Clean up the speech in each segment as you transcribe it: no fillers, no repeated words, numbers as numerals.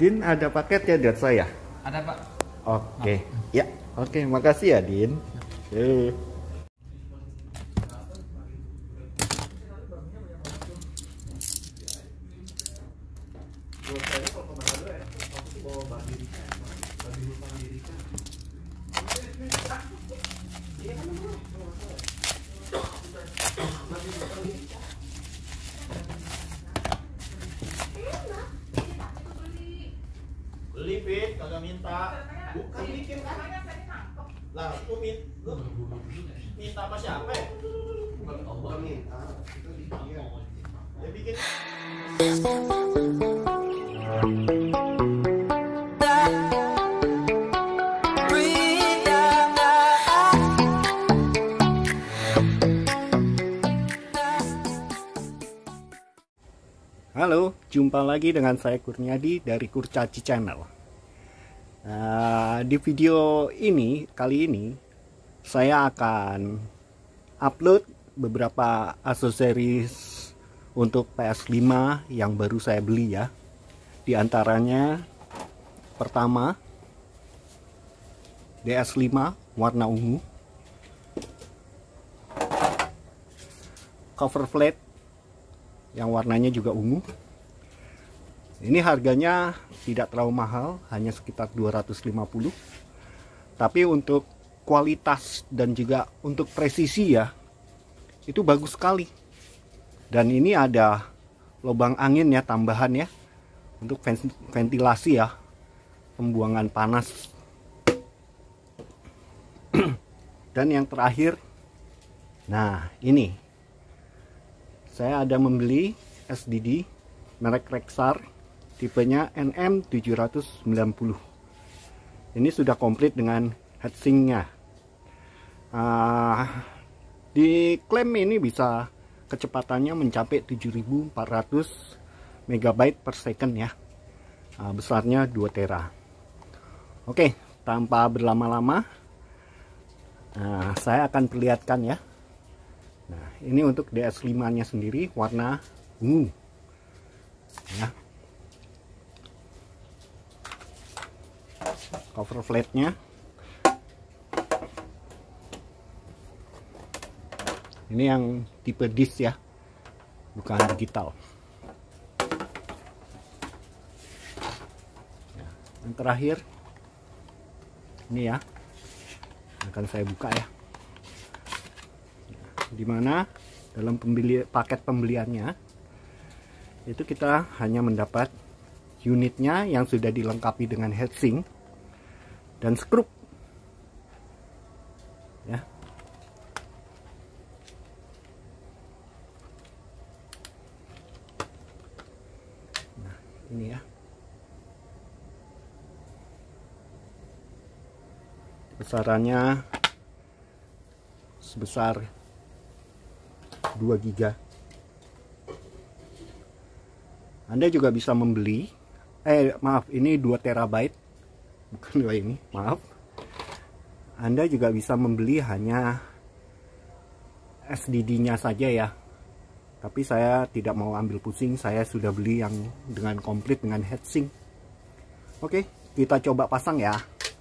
Din ada paket ya buat saya? Ada, Pak. Oke. Ya, oke, makasih ya, Din. Beli Fit, kagak minta. Bukan bikin kan? Lah, lu minta apa siapa? Bukan minta. Itu dia. Ya bikin. Halo, jumpa lagi dengan saya Kurniadi dari Kurcaci Channel. Di video ini, kali ini, saya akan upload beberapa aksesoris untuk PS5 yang baru saya beli ya. Di antaranya, pertama, DS5 warna ungu, cover plate yang warnanya juga ungu. Ini harganya tidak terlalu mahal, hanya sekitar 250. Tapi untuk kualitas dan juga untuk presisi ya, itu bagus sekali. Dan ini ada lubang angin ya, tambahan ya, untuk ventilasi ya, pembuangan panas. Dan yang terakhir, nah ini saya ada membeli SDD merek Rexar tipenya NM790. Ini sudah komplit dengan heatsinknya. Diklaim ini bisa kecepatannya mencapai 7400 MB per second ya. Besarnya 2 tera. Oke, tanpa berlama-lama, saya akan perlihatkan ya. Nah, ini untuk DS5 nya sendiri warna ungu ya. Cover plate nya ini yang tipe disc ya, bukan digital. Nah, yang terakhir ini ya, akan saya buka ya, dimana dalam paket pembeliannya itu kita hanya mendapat unitnya yang sudah dilengkapi dengan heatsink dan skrup ya. Nah, ini ya, besarannya sebesar 2 GB. Anda juga bisa membeli ini 2 terabyte, bukan 2 ini, maaf. Anda juga bisa membeli hanya SDD-nya saja ya. Tapi saya tidak mau ambil pusing, saya sudah beli yang dengan komplit dengan heatsink. Oke, kita coba pasang ya.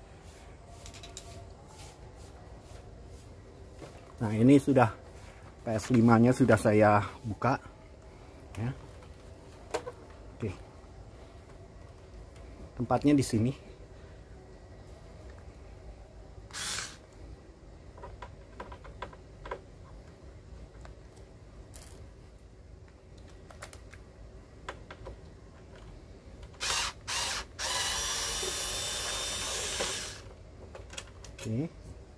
Nah, ini sudah PS5 nya sudah saya buka ya. Oke, tempatnya di sini. Oke.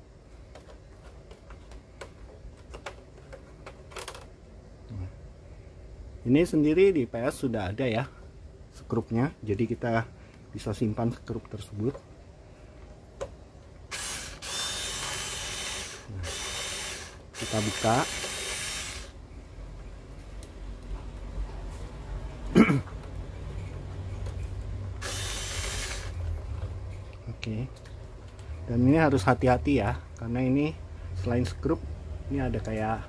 Ini sendiri di PS sudah ada ya skrupnya, jadi kita bisa simpan skrup tersebut. Nah, kita buka. Oke. Dan ini harus hati-hati ya, karena ini selain skrup, ini ada kayak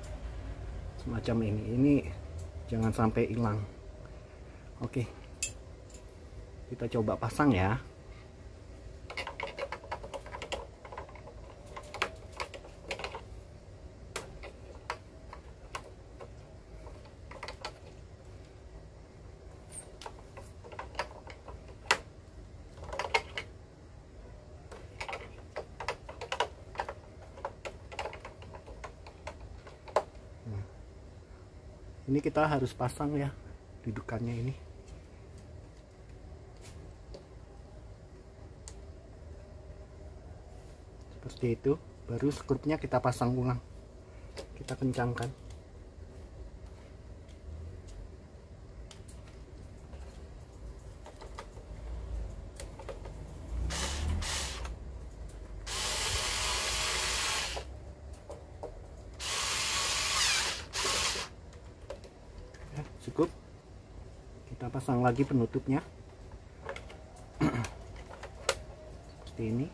semacam ini jangan sampai hilang. Oke. Kita coba pasang ya. Ini kita harus pasang ya dudukannya ini. Seperti itu. Baru skrupnya kita pasang ulang. Kita kencangkan. Cukup. Kita pasang lagi penutupnya seperti ini.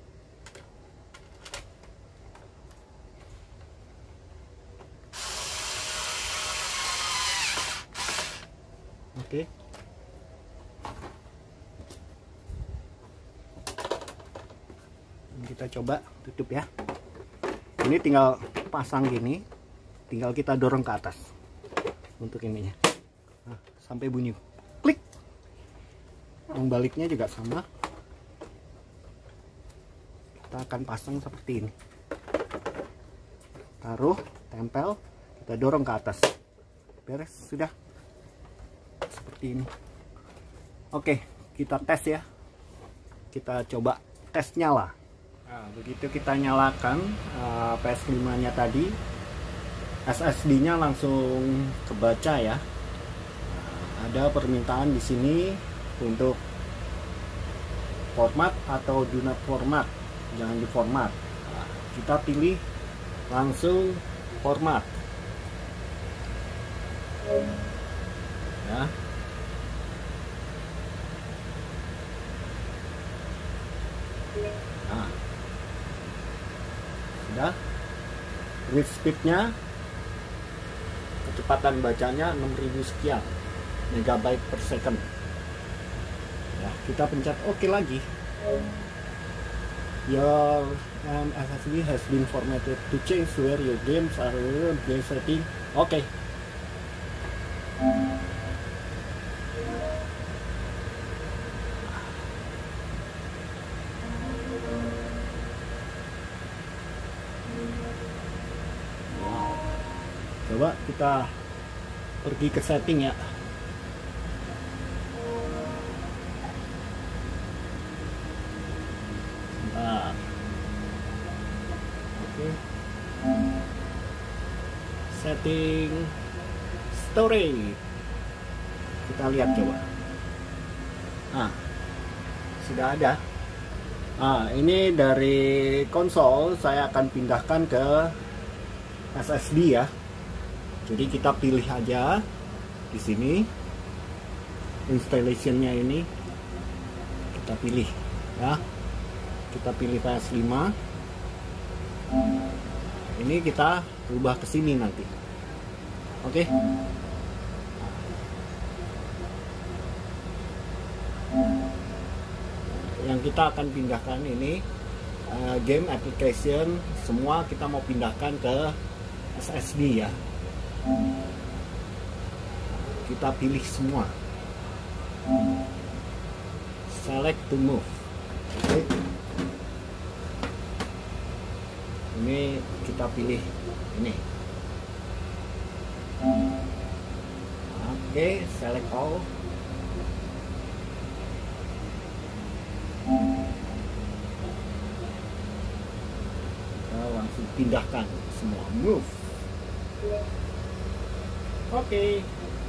Oke. Kita coba tutup ya. Ini tinggal pasang gini, tinggal kita dorong ke atas untuk ininya. Nah, sampai bunyi klik. Yang baliknya juga sama. Kita akan pasang seperti ini. Taruh, tempel, kita dorong ke atas. Beres, sudah. Seperti ini. Oke, kita tes ya. Kita coba tes nyala. Nah, begitu kita nyalakan PS5-nya tadi, SSD-nya langsung kebaca ya. Ada permintaan di sini untuk format atau do not format, jangan di format. Nah, kita pilih langsung format ya. Nah, sudah. Read speednya, kecepatan bacanya 6000 sekian megabyte per second ya. Kita pencet OK lagi. Your SSD has been formatted to change where your games are. Game setting OK. Coba kita pergi ke setting ya. Sebentar. Oke. Setting storage. Kita lihat coba. Nah, sudah ada. Nah, ini dari konsol saya akan pindahkan ke SSD ya. Jadi kita pilih aja di sini installationnya ini, kita pilih ya. Kita pilih PS5. Ini kita rubah ke sini nanti. Oke. Yang kita akan pindahkan ini game application semua kita mau pindahkan ke SSD ya. Kita pilih semua. Select to move. Oke. Ini kita pilih ini. Oke, select all. Kita langsung pindahkan semua. Move. Oke.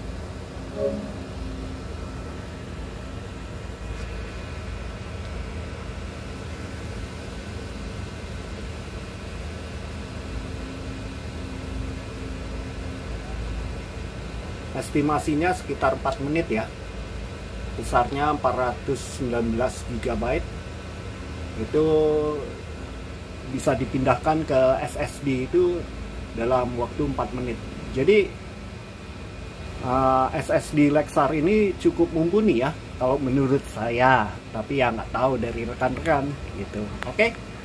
Estimasinya sekitar 4 menit ya. Besarnya 419 GB. Itu bisa dipindahkan ke SSD itu dalam waktu 4 menit. Jadi SSD Lexar ini cukup mumpuni ya kalau menurut saya, tapi ya nggak tahu dari rekan-rekan gitu. Oke.